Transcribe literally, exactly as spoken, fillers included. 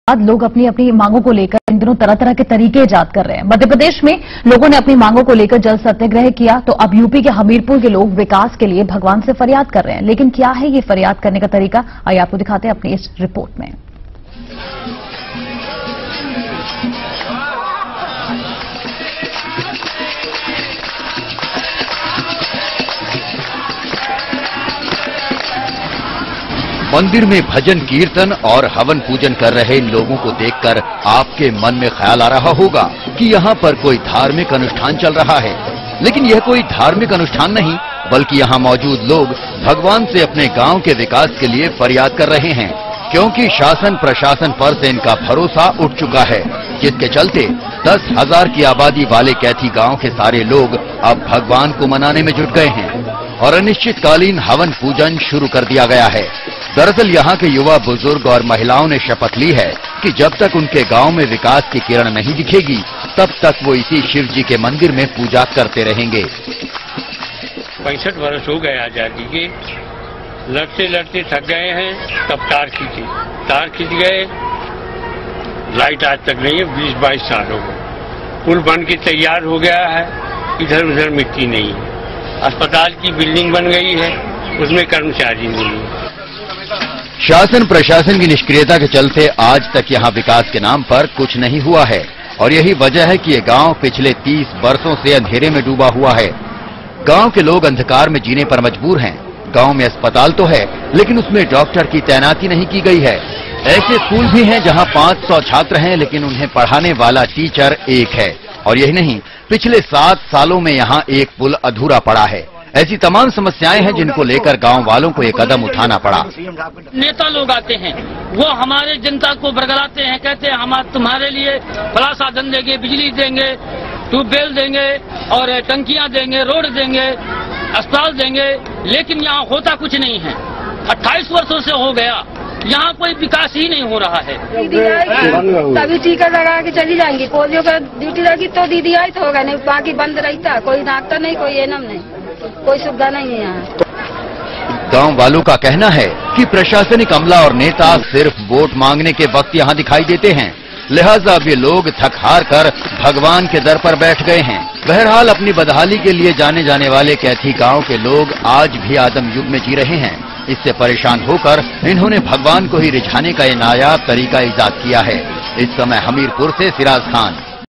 बाद लोग अपनी अपनी मांगों को लेकर इन दिनों तरह तरह के तरीके इजाद कर रहे हैं। मध्य प्रदेश में लोगों ने अपनी मांगों को लेकर जल सत्याग्रह किया, तो अब यूपी के हमीरपुर के लोग विकास के लिए भगवान से फरियाद कर रहे हैं। लेकिन क्या है ये फरियाद करने का तरीका, आइए आपको दिखाते हैं अपनी इस रिपोर्ट में। मंदिर में भजन कीर्तन और हवन पूजन कर रहे इन लोगों को देखकर आपके मन में ख्याल आ रहा होगा कि यहाँ पर कोई धार्मिक अनुष्ठान चल रहा है। लेकिन यह कोई धार्मिक अनुष्ठान नहीं, बल्कि यहाँ मौजूद लोग भगवान से अपने गांव के विकास के लिए फरियाद कर रहे हैं, क्योंकि शासन प्रशासन पर से इनका भरोसा उठ चुका है, जिसके चलते दस हजार की आबादी वाले कैथी गांव के सारे लोग अब भगवान को मनाने में जुट गए हैं और अनिश्चितकालीन हवन पूजन शुरू कर दिया गया है। दरअसल यहाँ के युवा, बुजुर्ग और महिलाओं ने शपथ ली है कि जब तक उनके गांव में विकास की किरण नहीं दिखेगी, तब तक वो इसी शिव जी के मंदिर में पूजा करते रहेंगे। पैंसठ वर्ष हो गए आजादी के, लड़ते लड़ते थक गए हैं, तब तार खींचे, तार खींच गए, लाइट आज तक नहीं है, बीस बाईस साल हो गए। पुल बन के तैयार हो गया है, इधर उधर मिट्टी नहीं है। अस्पताल की बिल्डिंग बन गई है, उसमें कर्मचारी नहीं है। शासन प्रशासन की निष्क्रियता के चलते आज तक यहाँ विकास के नाम पर कुछ नहीं हुआ है और यही वजह है कि ये गांव पिछले तीस वर्षों से अंधेरे में डूबा हुआ है। गांव के लोग अंधकार में जीने पर मजबूर हैं। गांव में अस्पताल तो है, लेकिन उसमें डॉक्टर की तैनाती नहीं की गई है। ऐसे स्कूल भी हैं जहां पाँच सौ छात्र हैं, लेकिन उन्हें पढ़ाने वाला टीचर एक है। और यही नहीं, पिछले सात सालों में यहाँ एक पुल अधूरा पड़ा है। ऐसी तमाम समस्याएं हैं जिनको लेकर गांव वालों को एक कदम उठाना पड़ा। नेता लोग आते हैं, वो हमारे जनता को बरगलाते हैं, कहते हैं हम तुम्हारे लिए फला साधन देंगे, बिजली देंगे, ट्यूबवेल देंगे और टंकियां देंगे, रोड देंगे, अस्पताल देंगे। लेकिन यहाँ होता कुछ नहीं है। अट्ठाईस वर्षों से हो गया, यहाँ कोई विकास ही नहीं हो रहा है। दीदी आई तभी टीका लगा के चली जाएंगी, पोलियो का ड्यूटी लगी तो दीदी आई तो होगा, नहीं बाकी बंद रहता। कोई डॉक्टर नहीं, कोई एनम नहीं, कोई सुविधा नहीं है यहाँ। गांव वालों का कहना है कि प्रशासनिक अमला और नेता सिर्फ वोट मांगने के वक्त यहाँ दिखाई देते हैं, लिहाजा अब ये लोग थक हार कर भगवान के दर पर बैठ गए हैं। बहरहाल अपनी बदहाली के लिए जाने जाने वाले कैथी गांव के लोग आज भी आदम युग में जी रहे हैं। इससे परेशान होकर इन्होंने भगवान को ही रिझाने का ये नायाब तरीका इजाद किया है। इस समय हमीरपुर से सिराज खान।